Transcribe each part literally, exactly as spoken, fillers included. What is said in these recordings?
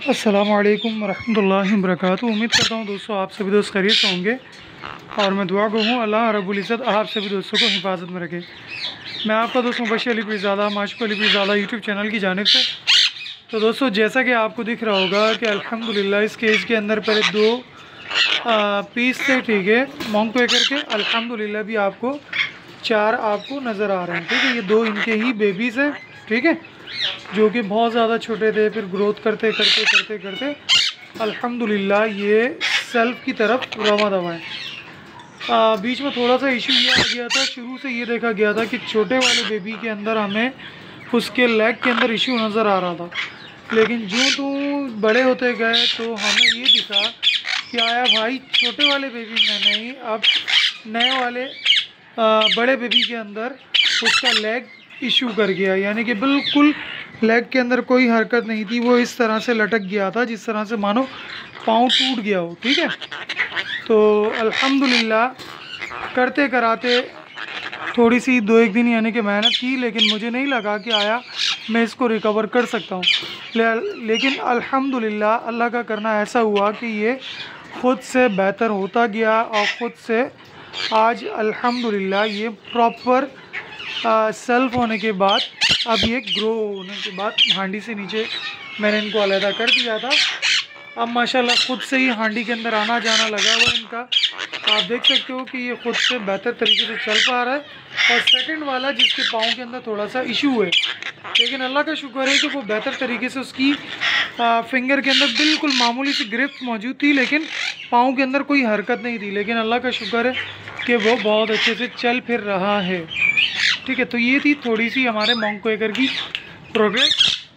अस्सलामुअलैकुम वरहमतुल्लाहि वबरकातुहू। उम्मीद करता हूँ दोस्तों आप सभी दोस्त खैरियत से होंगे और मैं दुआ को हूँ अल्लाह रब्बुल इज़्ज़त आप सभी दोस्तों को हिफाजत में रखे। मैं आपका दोस्त मुबश्शिर अली पिरज़ादा माशूक़ अली पिरज़ादा यूट्यूब चैनल की जानिब से। तो दोस्तों जैसा कि आपको दिख रहा होगा कि अल्हम्दुलिल्लाह इस केज के अंदर पहले दो आ, पीस थे, ठीक है, मोंग क्वेकर के। अल्हम्दुलिल्लाह भी आपको चार आपको नज़र आ रहे हैं, ठीक है। ये दो इनके ही बेबीज़ हैं, ठीक है, जो कि बहुत ज़्यादा छोटे थे, फिर ग्रोथ करते करते करते करते अल्हम्दुलिल्लाह ये सेल्फ की तरफ रवा दवा है। बीच में थोड़ा सा इशू ये आ गया था, शुरू से ये देखा गया था कि छोटे वाले बेबी के अंदर हमें उसके लेग के अंदर इशू नज़र आ रहा था, लेकिन जो तो बड़े होते गए तो हमें ये दिखा कि आया भाई छोटे वाले बेबी में नहीं, अब नए वाले आ, बड़े बेबी के अंदर उसका लेग इशू कर गया, यानी कि बिल्कुल लेग के अंदर कोई हरकत नहीं थी, वो इस तरह से लटक गया था जिस तरह से मानो पाँव टूट गया हो, ठीक है। तो अल्हम्दुलिल्लाह करते कराते थोड़ी सी दो एक दिन यानी कि मेहनत की, लेकिन मुझे नहीं लगा कि आया मैं इसको रिकवर कर सकता हूँ। ले, लेकिन अल्हम्दुलिल्लाह अल्लाह का करना ऐसा हुआ कि ये ख़ुद से बेहतर होता गया और ख़ुद से आज अल्हम्दुलिल्लाह ये प्रॉपर सेल्फ होने के बाद, अब ये ग्रो होने के बाद हांडी से नीचे मैंने इनको अलहदा कर दिया था। अब माशाल्लाह ख़ुद से ही हांडी के अंदर आना जाना लगा हुआ इनका। आप देख सकते हो कि ये ख़ुद से बेहतर तरीके से चल पा रहा है। और सेकंड वाला जिसके पाँव के अंदर थोड़ा सा इशू है, लेकिन अल्लाह का शुक्र है कि वो बेहतर तरीके से उसकी आ, फिंगर के अंदर बिल्कुल मामूली सी ग्रिप मौजूद थी, लेकिन पाँव के अंदर कोई हरकत नहीं थी, लेकिन अल्लाह का शुक्र है कि वो बहुत अच्छे से चल फिर रहा है, ठीक है। तो ये थी थोड़ी सी हमारे मोंग क्वेकर की प्रोग्रेस।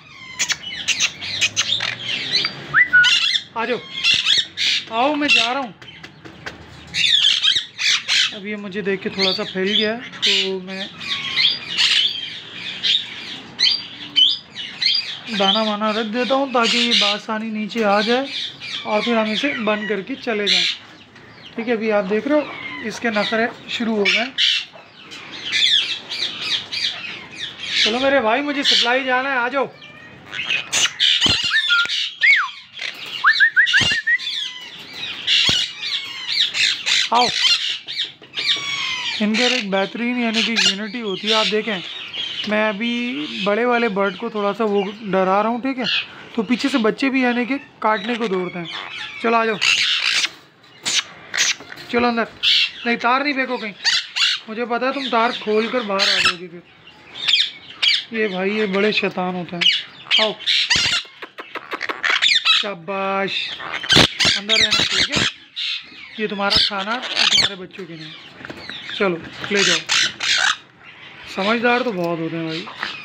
आ जाओ, आओ, मैं जा रहा हूँ। अब ये मुझे देख के थोड़ा सा फैल गया है, तो मैं दाना वाना रख देता हूँ ताकि ये बासानी नीचे आ जाए और फिर हम इसे बंद करके चले जाएं, ठीक है। अभी आप देख रहे हो इसके नखरे शुरू हो गए। चलो मेरे भाई, मुझे सप्लाई जाना है, आ जाओ। आओ। इनके एक बेहतरीन यानी कि यूनिटी होती है। आप देखें, मैं अभी बड़े वाले बर्ड को थोड़ा सा वो डरा रहा हूँ, ठीक है, तो पीछे से बच्चे भी यानी कि काटने को दौड़ते हैं। चलो आ जाओ, चलो अंदर। नहीं, तार नहीं फेंको कहीं, मुझे पता है तुम तार खोल कर बाहर आ जाओगे फिर। ये भाई ये बड़े शैतान होते हैं। आओ, शाबाश, अंदर रहना, ठीक है। ये तुम्हारा खाना और तुम्हारे बच्चों के लिए, चलो ले जाओ। समझदार तो बहुत होते हैं भाई।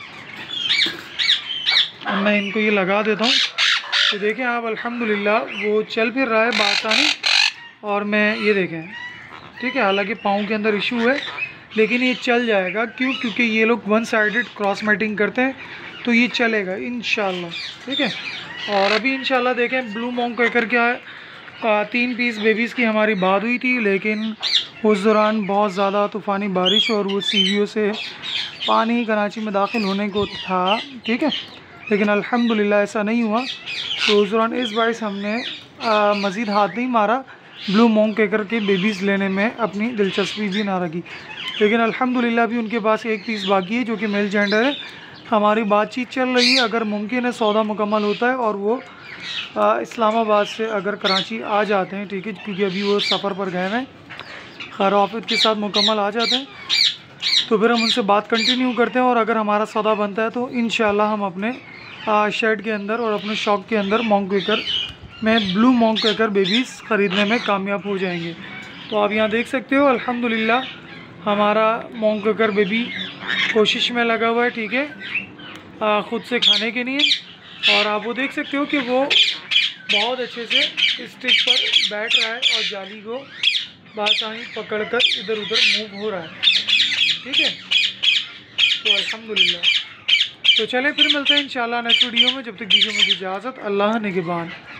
अब मैं इनको ये लगा देता हूँ, तो देखें आप अल्हम्दुलिल्लाह वो चल फिर रहा है बासानी। और मैं ये देखें, ठीक है, हालांकि पाँव के अंदर इशू है, लेकिन ये चल जाएगा। क्यों? क्योंकि ये लोग वन साइडेड क्रॉस मैटिंग करते हैं, तो ये चलेगा इंशाल्लाह, ठीक है। और अभी इंशाल्लाह देखें ब्लू मोंग क्वेकर क्या है, तीन पीस बेबीज़ की हमारी बात हुई थी, लेकिन उस दौरान बहुत ज़्यादा तूफ़ानी बारिश और वो सीवियों से पानी कराची में दाखिल होने को था, ठीक है, लेकिन अल्हम्दुलिल्लाह ऐसा नहीं हुआ। तो उस दौरान इस बाइस हमने मज़ीद हाथ नहीं मारा ब्लू मोंग क्वेकर के बेबीज़ लेने में, अपनी दिलचस्पी भी ना रखी। लेकिन अल्हम्दुलिल्लाह भी उनके पास एक पीस बाकी है जो कि मेल जेंडर है। हमारी बातचीत चल रही है, अगर मुमकिन है सौदा मुकम्मल होता है और वो आ, इस्लामाबाद से अगर कराची आ जाते हैं, ठीक है, क्योंकि अभी वो सफ़र पर गए हैं, खैर ऑफिस के साथ मुकम्मल आ जाते हैं, तो फिर हम उनसे बात कंटिन्यू करते हैं। और अगर हमारा सौदा बनता है तो इंशाल्लाह हम अपने शेड के अंदर और अपने शॉप के अंदर मोंग क्वेकर में ब्लू मोंग क्वेकर बेबीज़ ख़रीदने में कामयाब हो जाएंगे। तो आप यहाँ देख सकते हो अल्हम्दुलिल्लाह हमारा मोंग क्वेकर बेबी कोशिश में लगा हुआ है, ठीक है, ख़ुद से खाने के लिए। और आप वो देख सकते हो कि वो बहुत अच्छे से स्टिक पर बैठ रहा है और जाली को बासानी पकड़कर इधर उधर मूव हो रहा है, ठीक है। तो अल्हम्दुलिल्लाह, तो चलें फिर मिलते हैं इंशाल्लाह नेक्स्ट वीडियो में। जब तक दीजिए मुझे इजाज़त, अल्लाह निगहबान।